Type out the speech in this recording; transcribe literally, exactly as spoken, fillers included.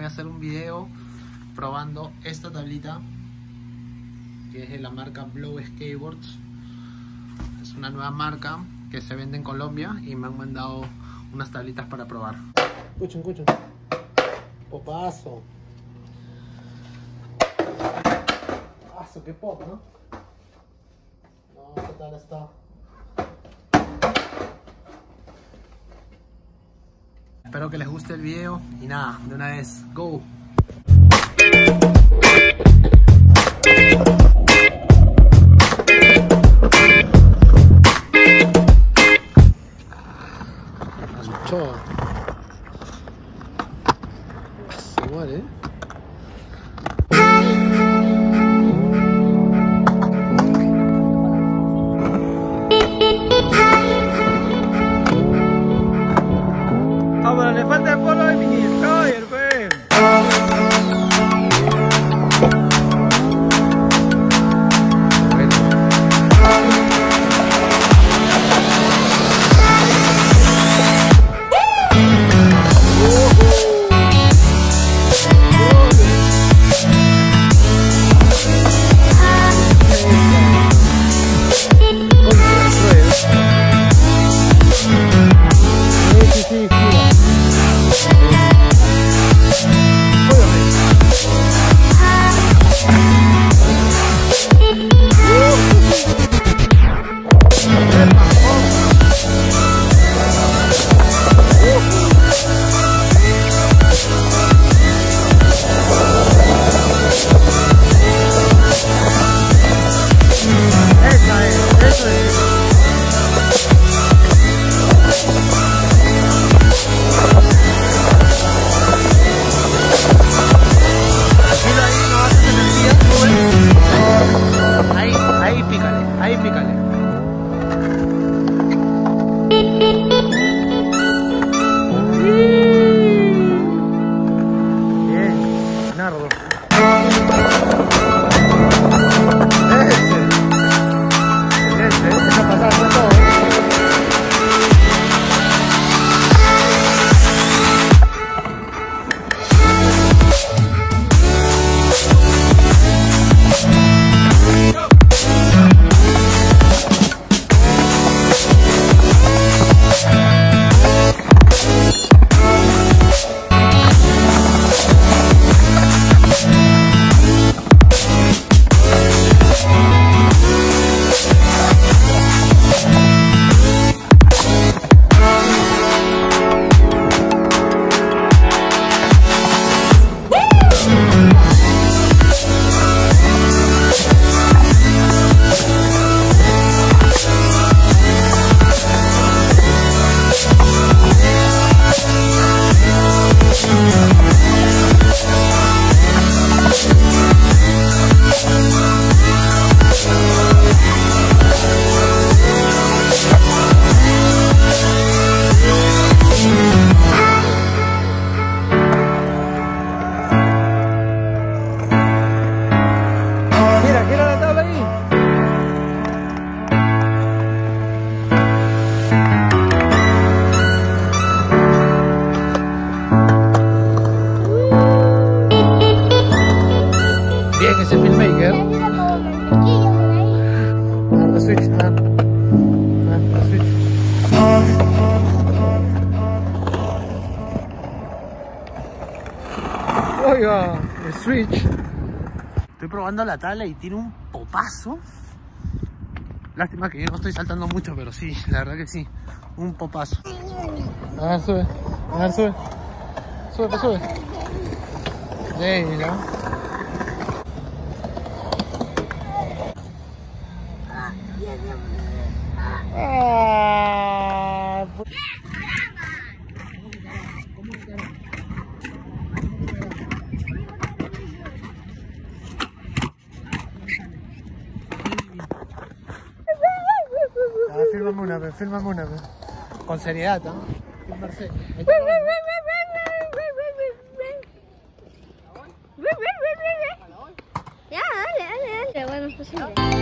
a hacer un video probando esta tablita que es de la marca Blow Skateboards. Es una nueva marca que se vende en Colombia y me han mandado unas tablitas para probar. Escuchen, escuchen. Popazo. Paso, qué pop, ¿no? No, ¿qué tal está? Espero que les guste el video y nada, de una vez, go. Anchoa. Igual, ¿eh? Ah, bueno, le falta el polo de mini destroyer, pues. Bien ese filmmaker. Arde switch, ah. Arde switch. Oiga, el switch. Estoy probando la tabla y tiene un popazo. Lástima que yo no estoy saltando mucho, pero sí, la verdad que sí. Un popazo. A ver, sube. A ver, sube. Sube, pues sube. Sí, ¿no? Ah, pues. Ah, fírmame una vez, fírmame una vez. Con seriedad, ¿no? Fírmase. Ya, dale, dale, dale. Bueno, es posible.